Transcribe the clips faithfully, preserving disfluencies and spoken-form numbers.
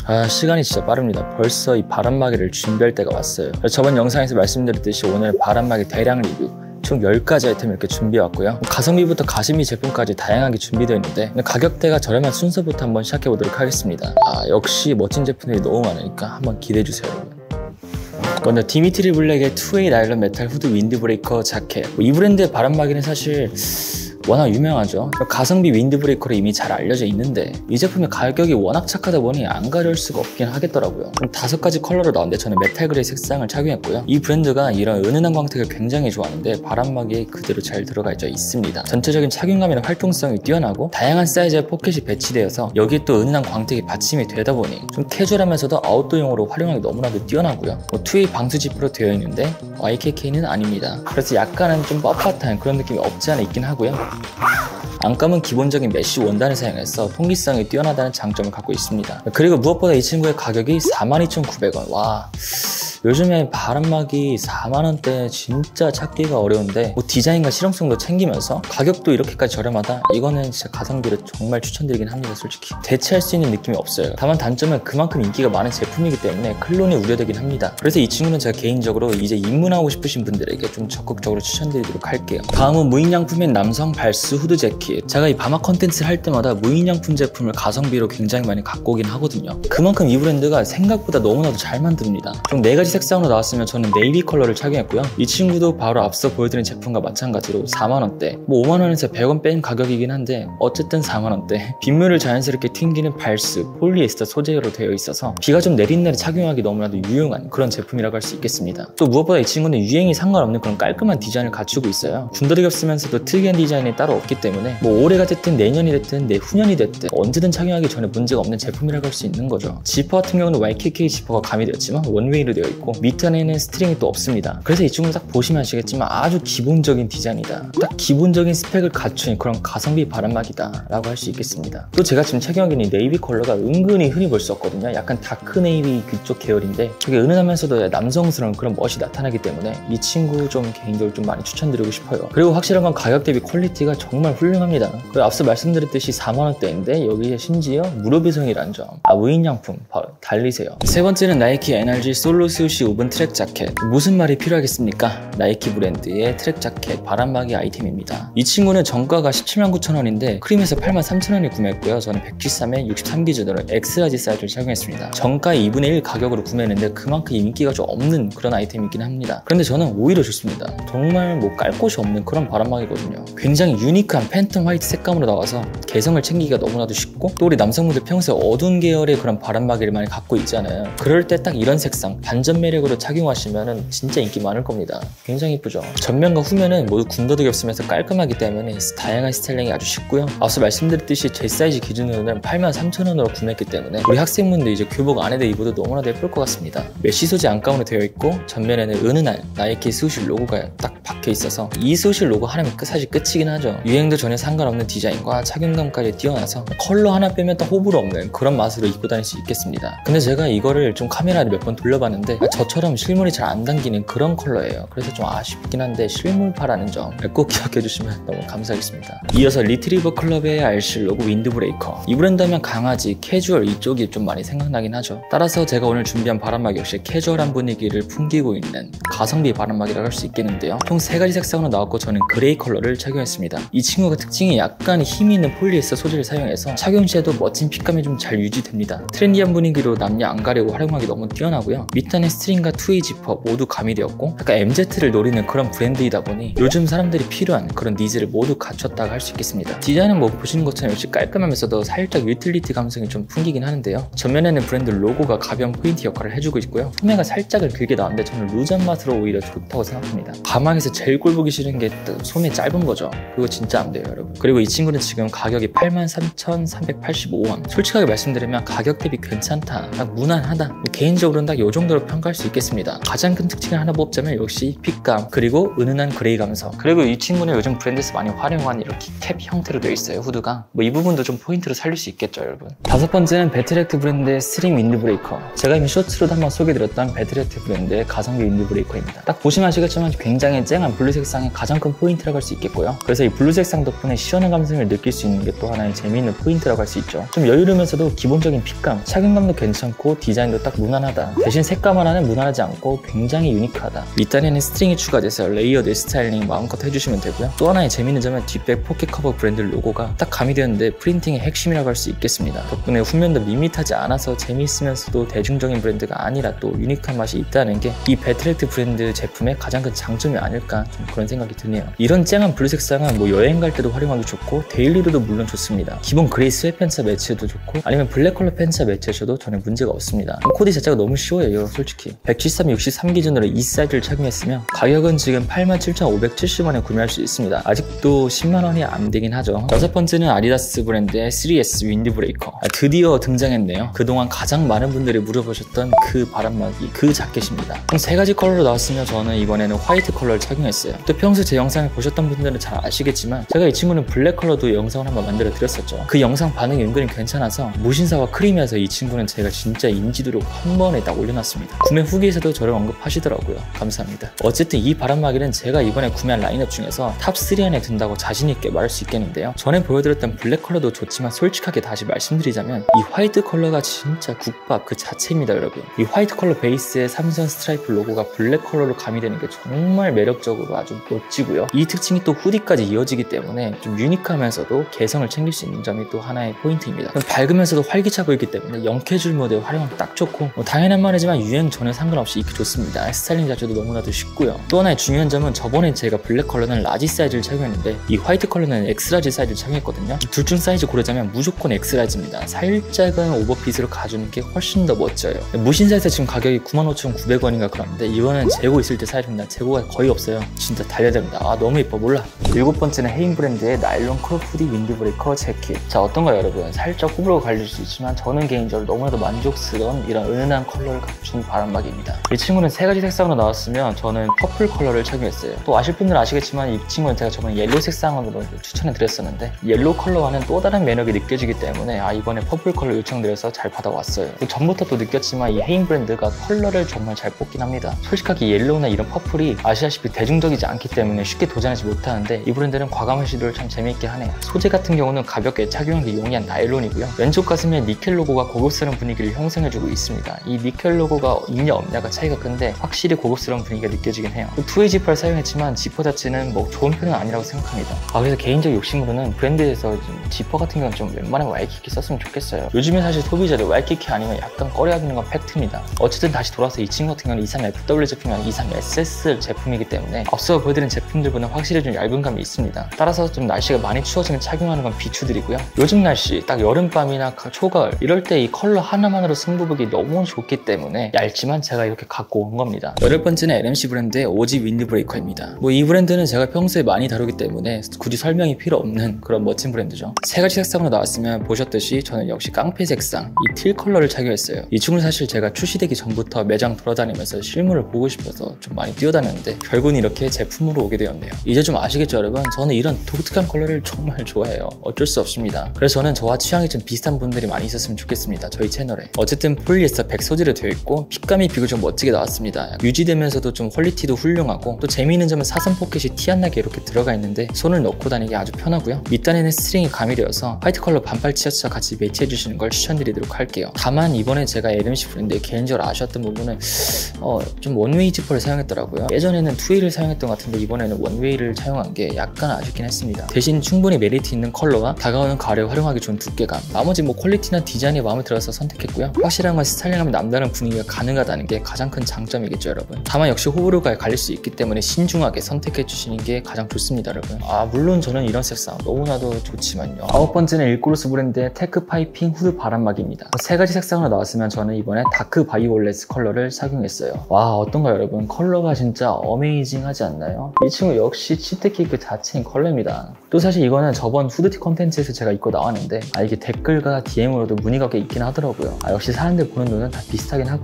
아, 시간이 진짜 빠릅니다. 벌써 이 바람막이를 준비할 때가 왔어요. 저번 영상에서 말씀드렸듯이 오늘 바람막이 대량 리뷰 총 열 가지 아이템 이렇게 준비해왔고요. 가성비부터 가심비 제품까지 다양하게 준비되어 있는데 가격대가 저렴한 순서부터 한번 시작해보도록 하겠습니다. 아, 역시 멋진 제품들이 너무 많으니까 한번 기대해주세요, 여러분. 먼저 디미트리 블랙의 투웨이 나일론 메탈 후드 윈드브레이커 자켓. 이 브랜드의 바람막이는 사실 워낙 유명하죠. 가성비 윈드브레이커로 이미 잘 알려져 있는데 이 제품의 가격이 워낙 착하다 보니 안 가려울 수가 없긴 하겠더라고요. 그럼 다섯 가지 컬러로 나왔는데 저는 메탈 그레이 색상을 착용했고요. 이 브랜드가 이런 은은한 광택을 굉장히 좋아하는데 바람막이에 그대로 잘 들어가 있습니다. 전체적인 착용감이나 활동성이 뛰어나고 다양한 사이즈의 포켓이 배치되어서 여기에 또 은은한 광택이 받침이 되다 보니 좀 캐주얼하면서도 아웃도어용으로 활용하기 너무나도 뛰어나고요. 뭐 투웨이 방수 지퍼로 되어 있는데 와이케이케이는 아닙니다. 그래서 약간은 좀 뻣뻣한 그런 느낌이 없지 않아 있긴 하고요. 안감은 기본적인 메쉬 원단을 사용해서 통기성이 뛰어나다는 장점을 갖고 있습니다. 그리고 무엇보다 이 친구의 가격이 사만 이천구백 원. 와, 요즘에 바람막이 사만 원대 진짜 찾기가 어려운데 뭐 디자인과 실용성도 챙기면서 가격도 이렇게까지 저렴하다? 이거는 진짜 가성비로 정말 추천드리긴 합니다. 솔직히 대체할 수 있는 느낌이 없어요. 다만 단점은 그만큼 인기가 많은 제품이기 때문에 클론이 우려되긴 합니다. 그래서 이 친구는 제가 개인적으로 이제 입문하고 싶으신 분들에게 좀 적극적으로 추천드리도록 할게요. 다음은 무인양품인 남성 발수 후드 재킷. 제가 이 바마 컨텐츠를 할 때마다 무인양품 제품을 가성비로 굉장히 많이 갖고 오긴 하거든요. 그만큼 이 브랜드가 생각보다 너무나도 잘 만듭니다. 좀 네 가지 색상으로 나왔으면 저는 네이비 컬러를 착용했고요. 이 친구도 바로 앞서 보여드린 제품과 마찬가지로 사만 원대, 뭐 오만 원에서 백 원 뺀 가격이긴 한데 어쨌든 사만 원대. 빗물을 자연스럽게 튕기는 발수, 폴리에스터 소재로 되어 있어서 비가 좀 내린 날에 착용하기 너무나도 유용한 그런 제품이라고 할 수 있겠습니다. 또 무엇보다 이 친구는 유행이 상관없는 그런 깔끔한 디자인을 갖추고 있어요. 군더더기 없으면서도 특이한 디자인이 따로 없기 때문에 뭐 올해가 됐든 내년이 됐든 내후년이 됐든 언제든 착용하기 전에 문제가 없는 제품이라고 할 수 있는 거죠. 지퍼 같은 경우는 와이케이케이 지퍼가 가미되었지만 원웨이로 되어 있고 밑에 안에는 스트링이 또 없습니다. 그래서 이 친구는 딱 보시면 아시겠지만 아주 기본적인 디자인이다. 딱 기본적인 스펙을 갖춘 그런 가성비 바람막이다 라고 할 수 있겠습니다. 또 제가 지금 착용하고 있는 네이비 컬러가 은근히 흔히 볼 수 없거든요. 약간 다크 네이비 그쪽 계열인데 되게 은은하면서도 남성스러운 그런 멋이 나타나기 때문에 이 친구 좀 개인적으로 좀 많이 추천드리고 싶어요. 그리고 확실한 건 가격 대비 퀄리티가 정말 훌륭합니다. 그리고 앞서 말씀드렸듯이 사만 원대인데 여기에 심지어 무료 배송이라는 점. 아, 무인양품 바로 달리세요. 세 번째는 나이키 엔알지 솔로 스우시 오븐 트랙 자켓. 무슨 말이 필요하겠습니까? 나이키 브랜드의 트랙 자켓 바람막이 아이템입니다. 이 친구는 정가가 십칠만 구천 원인데 크림에서 팔만 삼천 원에 구매했고요. 저는 백칠십삼에 육십삼 기준으로 엑스라지 사이즈를 착용했습니다. 정가의 이분의 일 가격으로 구매했는데 그만큼 인기가 좀 없는 그런 아이템이긴 합니다. 그런데 저는 오히려 좋습니다. 정말 뭐 깔 곳이 없는 그런 바람막이거든요. 굉장히 유니크한 팬텀 화이트 색감으로 나와서 개성을 챙기기가 너무나도 쉽고 또 우리 남성분들 평소에 어두운 계열의 그런 바람막이를 많이 갖고 있잖아요. 그럴 때 딱 이런 색상 반전 매력으로 착용하시면 진짜 인기 많을 겁니다. 굉장히 이쁘죠. 전면과 후면은 모두 군더더기 없으면서 깔끔하기 때문에 다양한 스타일링이 아주 쉽고요. 앞서 말씀드렸듯이 제 사이즈 기준으로는 팔만 삼천 원으로 구매했기 때문에 우리 학생분들 이제 교복 안에다 입어도 너무나도 예쁠 것 같습니다. 메쉬 소재 안감으로 되어 있고 전면에는 은은한 나이키 스우시 로고가 딱 박혀 있어서 이 스우시 로고 하나면 사실 끝이긴 하죠. 유행도 전혀 상관없는 디자인과 착용감까지 뛰어나서 컬러 하나 빼면 딱 호불호 없는 그런 맛으로 입고 다닐 수 있겠습니다. 근데 제가 이거를 좀 카메라를 몇 번 돌려봤는데 저처럼 실물이 잘 안 당기는 그런 컬러예요. 그래서 좀 아쉽긴 한데 실물파라는 점 꼭 기억해 주시면 너무 감사하겠습니다. 이어서 리트리버 클럽의 알씨 로고 윈드브레이커. 이 브랜드 하면 강아지, 캐주얼 이쪽이 좀 많이 생각나긴 하죠. 따라서 제가 오늘 준비한 바람막이 역시 캐주얼한 분위기를 풍기고 있는 가성비 바람막이라고 할 수 있겠는데요. 총 세 가지 색상으로 나왔고 저는 그레이 컬러를 착용했습니다. 이 친구가 특징이 약간 힘이 있는 폴리에스터 소재를 사용해서 착용 시에도 멋진 핏감이 좀 잘 유지됩니다. 트렌디한 분위기로 남녀 안 가리고 활용하기 너무 뛰어나고요. 밑단의 스트링과 투웨이 지퍼 모두 가미되었고 약간 엠지를 노리는 그런 브랜드이다 보니 요즘 사람들이 필요한 그런 니즈를 모두 갖췄다고 할 수 있겠습니다. 디자인은 뭐 보시는 것처럼 역시 깔끔하면서도 살짝 유틸리티 감성이 좀 풍기긴 하는데요. 전면에는 브랜드 로고가 가벼운 포인트 역할을 해주고 있고요. 소매가 살짝을 길게 나왔는데 저는 루즈한 맛으로 오히려 좋다고 생각합니다. 가망에서 제일 꼴 보기 싫은 게 소매 짧은 거죠. 그거 진짜 안 돼요, 여러분. 그리고 이 친구는 지금 가격이 팔만 삼천 삼백팔십오 원. 솔직하게 말씀드리면 가격 대비 괜찮다, 딱 무난하다, 개인적으로는 딱 이 정도로 평가 평가할 수 있겠습니다. 가장 큰 특징을 하나 뽑자면 역시 핏감, 그리고 은은한 그레이 감성. 그리고 이 친구는 요즘 브랜드에서 많이 활용한 이렇게 캡 형태로 되어 있어요. 후드가. 뭐 이 부분도 좀 포인트로 살릴 수 있겠죠, 여러분. 다섯 번째는 배틀액트 브랜드의 스림 윈드브레이커. 제가 이미 쇼츠로도 한번 소개드렸던 배틀액트 브랜드의 가성비 윈드브레이커입니다. 딱 보시면 아시겠지만 굉장히 쨍한 블루 색상이 가장 큰 포인트라고 할 수 있겠고요. 그래서 이 블루 색상 덕분에 시원한 감성을 느낄 수 있는 게 또 하나의 재미있는 포인트라고 할 수 있죠. 좀 여유로우면서도 기본적인 핏감, 착용감도 괜찮고 디자인도 딱 무난하다. 대신 색감 하나는 무난하지 않고 굉장히 유니크하다. 밑단에는 스트링이 추가돼서 레이어드 스타일링 마음껏 해주시면 되고요. 또 하나의 재미있는 점은 뒷백 포켓 커버 브랜드 로고가 딱 가미되었는데 프린팅의 핵심이라고 할 수 있겠습니다. 덕분에 후면도 밋밋하지 않아서 재미있으면서도 대중적인 브랜드가 아니라 또 유니크한 맛이 있다는 게 이 배틀액트 브랜드 제품의 가장 큰 장점이 아닐까 좀 그런 생각이 드네요. 이런 쨍한 블루 색상은 뭐 여행 갈 때도 활용하기 좋고 데일리로도 물론 좋습니다. 기본 그레이 스웨트팬츠 매치해도 좋고 아니면 블랙 컬러 팬츠 매치하셔도 전혀 문제가 없습니다. 코디 자체가 너무 쉬워요, 솔직히. 백칠십삼, 육십삼 기준으로 이 사이즈를 착용했으면 가격은 지금 팔만 칠천오백칠십 원에 구매할 수 있습니다. 아직도 십만 원이 안 되긴 하죠. 여섯 번째는 아디다스 브랜드의 쓰리 에스 윈드브레이커. 아, 드디어 등장했네요. 그동안 가장 많은 분들이 물어보셨던 그 바람막이, 그 자켓입니다. 총 세 가지 컬러로 나왔으며 저는 이번에는 화이트 컬러를 착용했어요. 또 평소 제 영상을 보셨던 분들은 잘 아시겠지만 제가 이 친구는 블랙 컬러도 영상을 한번 만들어 드렸었죠. 그 영상 반응이 은근히 괜찮아서 무신사와 크리미해서 이 친구는 제가 진짜 인지도로 한 번에 딱 올려놨습니다. 구매 후기에서도 저를 언급하시더라고요. 감사합니다. 어쨌든 이 바람막이는 제가 이번에 구매한 라인업 중에서 탑 쓰리 안에 든다고 자신있게 말할 수 있겠는데요. 전에 보여드렸던 블랙 컬러도 좋지만 솔직하게 다시 말씀드리자면 이 화이트 컬러가 진짜 국밥 그 자체입니다, 여러분. 이 화이트 컬러 베이스에 삼선 스트라이프 로고가 블랙 컬러로 가미되는 게 정말 매력적으로 아주 멋지고요. 이 특징이 또 후디까지 이어지기 때문에 좀 유니크하면서도 개성을 챙길 수 있는 점이 또 하나의 포인트입니다. 밝으면서도 활기차 보이기 때문에 영캐주얼 모드에 활용하기 딱 좋고 뭐 당연한 말이지만 유행 전혀 상관없이 입기 좋습니다. 스타일링 자체도 너무나도 쉽고요. 또 하나의 중요한 점은 저번에 제가 블랙 컬러는 라지 사이즈를 착용했는데 이 화이트 컬러는 엑스라지 사이즈를 착용했거든요. 둘 중 사이즈 고르자면 무조건 엑스라지입니다. 살짝은 오버핏으로 가주는 게 훨씬 더 멋져요. 무신사에서 지금 가격이 구만 오천구백 원인가 그러는데 이거는 재고 있을 때 사야 됩니다. 재고가 거의 없어요. 진짜 달려야 됩니다. 아 너무 예뻐. 몰라. 일곱 번째는 헤인 브랜드의 나일론 크롭 후디 윈드브레이커 재킷. 자 어떤가요, 여러분? 살짝 호불호가 갈릴 수 있지만 저는 개인적으로 너무나도 만족스러운 이런 은은한 컬러를 갖춘 바람막이입니다. 이 친구는 세 가지 색상으로 나왔으면 저는 퍼플 컬러를 착용했어요. 또 아실 분들은 아시겠지만 이 친구는 제가 저번에 옐로우 색상으로 추천해 드렸었는데 옐로우 컬러와는 또 다른 매력이 느껴지기 때문에 아 이번에 퍼플 컬러 요청드려서 잘 받아왔어요. 전부터 또 느꼈지만 이 헤인 브랜드가 컬러를 정말 잘 뽑긴 합니다. 솔직하게 옐로우나 이런 퍼플이 아시다시피 대중적이지 않기 때문에 쉽게 도전하지 못하는데 이 브랜드는 과감한 시도를 참 재미있게 하네요. 소재 같은 경우는 가볍게 착용하기 용이한 나일론이고요. 왼쪽 가슴에 니켈 로고가 고급스러운 분위기를 형성해주고 있습니다. 이 니켈 로고가 있냐 없냐가 차이가 큰데 확실히 고급스러운 분위기가 느껴지긴 해요. 투웨이 지퍼를 사용했지만 지퍼 자체는 뭐 좋은 편은 아니라고 생각합니다. 아 그래서 개인적 욕심으로는 브랜드에서 지퍼 같은 경우는 좀 웬만하면 와이키키 썼으면 좋겠어요. 요즘에 사실 소비자들 와이키키 아니면 약간 꺼려하는 건 팩트입니다. 어쨌든 다시 돌아서 이 친구 같은 경우는 이십삼 에프 더블유 제품이 아니라 이십삼 에스 에스 제품이기 때문에 앞서 보여드린 제품들보다 확실히 좀 얇은 감이 있습니다. 따라서 좀 날씨가 많이 추워지면 착용하는 건 비추드리고요. 요즘 날씨 딱 여름밤이나 초가을 이럴 때 이 컬러 하나만으로 승부 보기 너무 좋기 때문에 얇지만 제가 이렇게 갖고 온 겁니다. 여덟 번째는 엘엠씨 브랜드의 오지 윈드브레이커입니다. 뭐 이 브랜드는 제가 평소에 많이 다루기 때문에 굳이 설명이 필요 없는 그런 멋진 브랜드죠. 세 가지 색상으로 나왔으면 보셨듯이 저는 역시 깡패 색상 이 틸 컬러를 착용했어요. 이 친구는 사실 제가 출시되기 전부터 매장 돌아다니면서 실물을 보고 싶어서 좀 많이 뛰어다녔는데 결국은 이렇게 제품으로 오게 되었네요. 이제 좀 아시겠죠, 여러분? 저는 이런 독특한 컬러를 정말 좋아해요. 어쩔 수 없습니다. 그래서 저는 저와 취향이 좀 비슷한 분들이 많이 있었으면 좋겠습니다. 저희 채널에. 어쨌든 폴리에스터 백 소재로 되어 있고 핏감이 비교적 멋지게 나왔습니다. 유지되면서도 좀 퀄리티도 훌륭하고 또 재미있는 점은 사선 포켓이 티 안 나게 이렇게 들어가 있는데 손을 넣고 다니기 아주 편하고요. 밑단에는 스트링이 가미되어서 화이트 컬러 반팔 티셔츠와 같이 매치해 주시는 걸 추천드리도록 할게요. 다만 이번에 제가 엘엠씨 브랜드에 개인적으로 아쉬웠던 부분은 어, 좀 원웨이 지퍼를 사용했더라고요. 예전에는 투웨이를 사용했던 것 같은데 이번에는 원웨이를 사용한 게 약간 아쉽긴 했습니다. 대신 충분히 메리트 있는 컬러와 다가오는 가을에 활용하기 좋은 두께감, 나머지 뭐 퀄리티나 디자인이 마음에 들어서 선택했고요. 확실한 건 스타일링하면 남다른 분위기가 가능하다는 게 가장 큰 장점이겠죠, 여러분. 다만 역시 호불호가 갈릴 수 있기 때문에 신중하게 선택해 주시는 게 가장 좋습니다, 여러분. 아 물론 저는 이런 색상 너무나도 좋지만요. 아홉 번째는 일그로스 브랜드의 테크 파이핑 후드 바람막이입니다. 세 가지 색상으로 나왔으면 저는 이번에 다크 바이올렛 컬러를 착용했어요. 와 어떤가요, 여러분? 컬러가 진짜 어메이징 하지 않나요? 이 친구 역시 칩테키 그 자체인 컬러입니다. 또 사실 이거는 저번 후드티 컨텐츠에서 제가 입고 나왔는데 아 이게 댓글과 디엠으로도 문의가 꽤 있긴 하더라고요. 아 역시 사람들 보는 눈은 다 비슷하긴 하구나.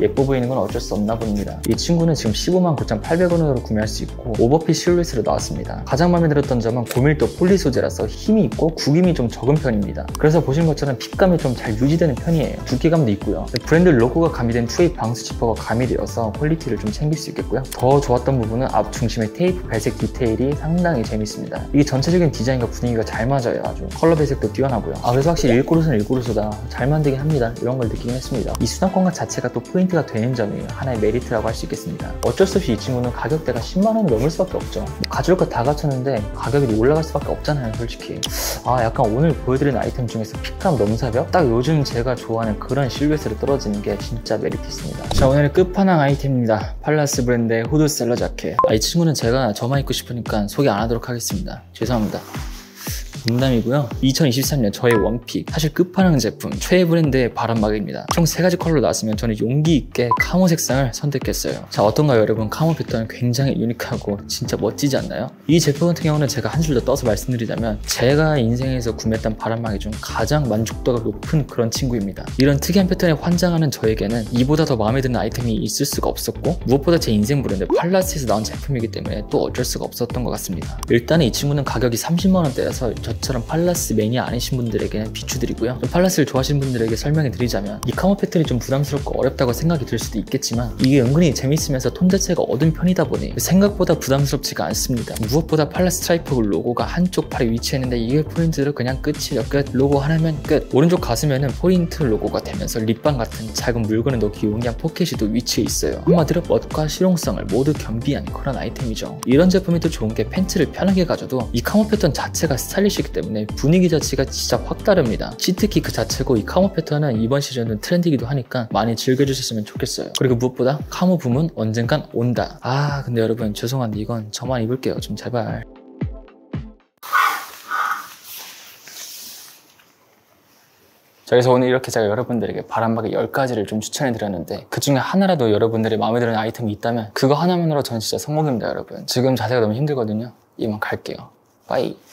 예뻐 보이는 건 어쩔 수 없나 봅니다. 이 친구는 지금 십오만 구천팔백 원으로 구매할 수 있고 오버핏 실루엣으로 나왔습니다. 가장 마음에 들었던 점은 고밀도 폴리 소재라서 힘이 있고 구김이 좀 적은 편입니다. 그래서 보시는 것처럼 핏감이 좀 잘 유지되는 편이에요. 두께감도 있고요. 브랜드 로고가 가미된 투웨이 방수 지퍼가 가미되어서 퀄리티를 좀 챙길 수 있겠고요. 더 좋았던 부분은 앞 중심의 테이프 배색 디테일이 상당히 재밌습니다. 이게 전체적인 디자인과 분위기가 잘 맞아요. 아주 컬러 배색도 뛰어나고요. 아 그래서 확실히 일구루스는 일구루스다. 잘 만들긴 합니다. 이런 걸 느끼긴 했습니다. 이 수납공간 자체가 또 포인트가 되는 점이 하나의 메리트라고 할 수 있겠습니다. 어쩔 수 없이 이 친구는 가격대가 십만 원을 넘을 수밖에 없죠. 뭐 가져올 거 다 갖췄는데 가격이 올라갈 수밖에 없잖아요, 솔직히. 아 약간 오늘 보여드린 아이템 중에서 핏감 넘사벽? 딱 요즘 제가 좋아하는 그런 실루엣으로 떨어지는 게 진짜 메리트 있습니다. 자, 오늘의 끝판왕 아이템입니다. 팔라스 브랜드의 후드 셀러 자켓. 아, 이 친구는 제가 저만 입고 싶으니까 소개 안 하도록 하겠습니다. 죄송합니다. 농담이고요. 이천이십삼 년 저의 원픽, 사실 끝판왕 제품, 최애 브랜드의 바람막이입니다. 총 세 가지 컬러로 나왔으면 저는 용기 있게 카모 색상을 선택했어요. 자, 어떤가요 여러분? 카모 패턴 굉장히 유니크하고 진짜 멋지지 않나요? 이 제품 같은 경우는 제가 한술 더 떠서 말씀드리자면 제가 인생에서 구매했던 바람막이 중 가장 만족도가 높은 그런 친구입니다. 이런 특이한 패턴에 환장하는 저에게는 이보다 더 마음에 드는 아이템이 있을 수가 없었고, 무엇보다 제 인생 브랜드 팔라스에서 나온 제품이기 때문에 또 어쩔 수가 없었던 것 같습니다. 일단은 이 친구는 가격이 삼십만 원대라서 저처럼 팔라스 매니아 아니신 분들에게는 비추드리고요. 팔라스를 좋아하시는 분들에게 설명해 드리자면 이 카모 패턴이 좀 부담스럽고 어렵다고 생각이 들 수도 있겠지만 이게 은근히 재밌으면서 톤 자체가 어두운 편이다 보니 생각보다 부담스럽지가 않습니다. 무엇보다 팔라스 스트라이프 로고가 한쪽 팔에 위치했는데 이게 포인트로 그냥 끝이죠. 끝. 로고 하나면 끝. 오른쪽 가슴에는 포인트 로고가 되면서 립밤 같은 작은 물건을 넣기 용이한 포켓이 또 위치해 있어요. 한마디로 멋과 실용성을 모두 겸비한 그런 아이템이죠. 이런 제품이 또 좋은 게 팬츠를 편하게 가져도 이 카모 패턴 자체가 스타일리시하기 때문에 분위기 자체가 진짜 확 다릅니다. 시트키 그 자체고 이 카모 패턴은 이번 시즌은 트렌드이기도 하니까 많이 즐겨주셨으면 좋겠어요. 그리고 무엇보다 카모 붐은 언젠간 온다. 아 근데 여러분 죄송한데 이건 저만 입을게요. 좀 제발. 자, 그래서 오늘 이렇게 제가 여러분들에게 바람막이 열 가지를 좀 추천해 드렸는데 그 중에 하나라도 여러분들의 마음에 드는 아이템이 있다면 그거 하나만으로 저는 진짜 성공입니다. 여러분 지금 자세가 너무 힘들거든요. 이만 갈게요. 빠이.